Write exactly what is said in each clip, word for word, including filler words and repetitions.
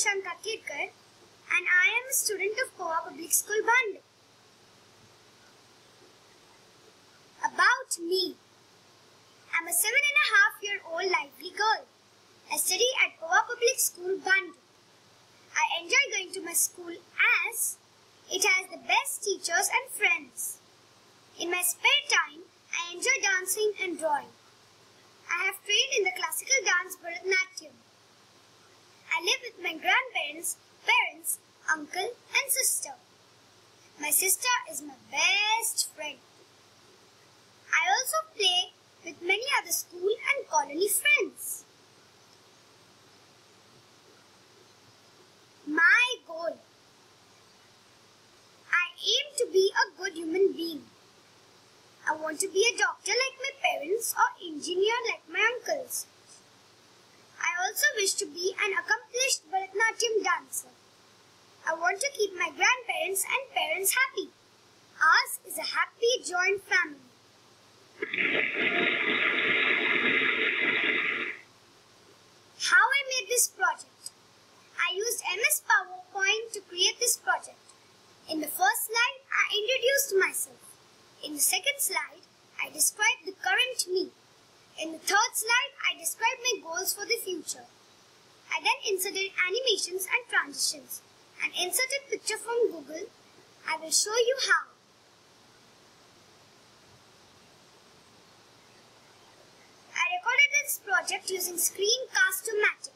Nishanka Kirkar and I am a student of Goa Public School, Band. About me. I am a seven and a half year old lively girl. I study at Goa Public School, Band. I enjoy going to my school as it has the best teachers and friends. In my spare time, I enjoy dancing and drawing. I have trained in the classical dance Bharatanatyam. I live with my grandparents, parents, uncle and sister. My sister is my best friend. I also play with many other school and colony friends. My goal. I aim to be a good human being. I want to be a doctor like my parents or engineer like my uncles. I also wish to be an accomplished Bharatanatyam dancer. I want to keep my grandparents and parents happy. Ours is a happy joint family. How I made this project. I used M S PowerPoint to create this project. In the first slide, I introduced myself. In the second slide, I described the current me. In the third slide, I described my goals for the future. I then inserted animations and transitions and inserted picture from Google. I will show you how. I recorded this project using Screencast-O-Matic.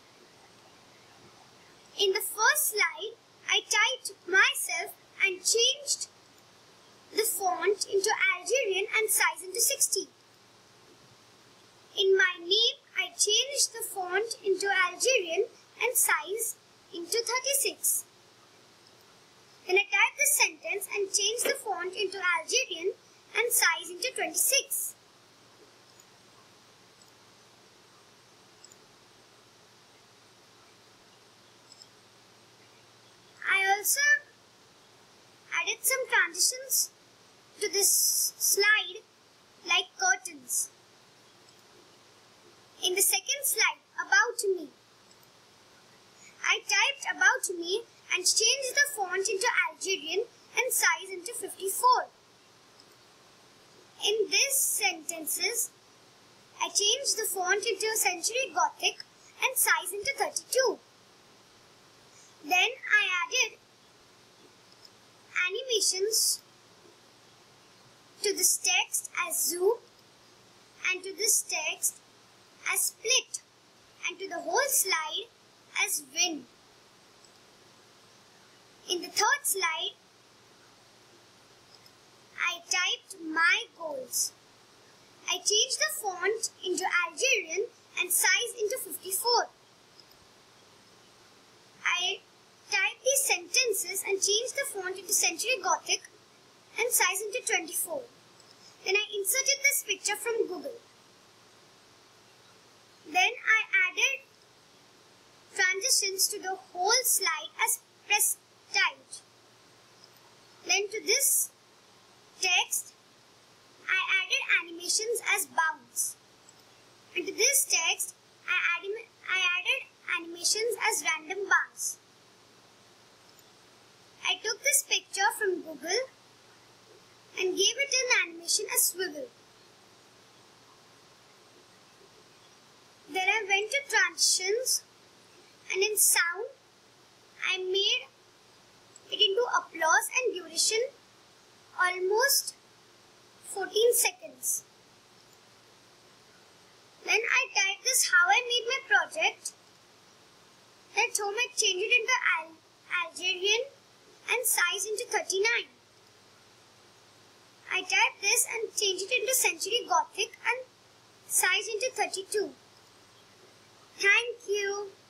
In the first slide, I typed myself and changed the font into Algerian and size into sixty. In my name, I changed the font into Algerian and size into thirty-six. Then I typed the sentence and changed the font into Algerian and size into twenty-six. I also added some transitions to this slide like curtains. In the second slide, About Me, I typed About Me and changed the font into Algerian and size into fifty-four. In these sentences, I changed the font into Century Gothic and size into thirty-two. Then I added animations to this text as zoom and to this text as split and to the whole slide as win. In the third slide, I typed my goals. I changed the font into Algerian and size into fifty-four. I typed these sentences and changed the font into Century Gothic and size into twenty-four. Then I inserted this picture from Google. Then I added transitions to the whole slide as press typed. Then to this text, I added animations as bounce. And to this text, I added, I added animations as random bounce. I took this picture from Google and gave it an animation as swivel. Then I went to transitions and in sound, I made it into applause and duration almost fourteen seconds. Then I typed this how I made my project. At home I changed it into Al Algerian and size into thirty-nine. I typed this and changed it into Century Gothic and size into thirty-two. Thank you.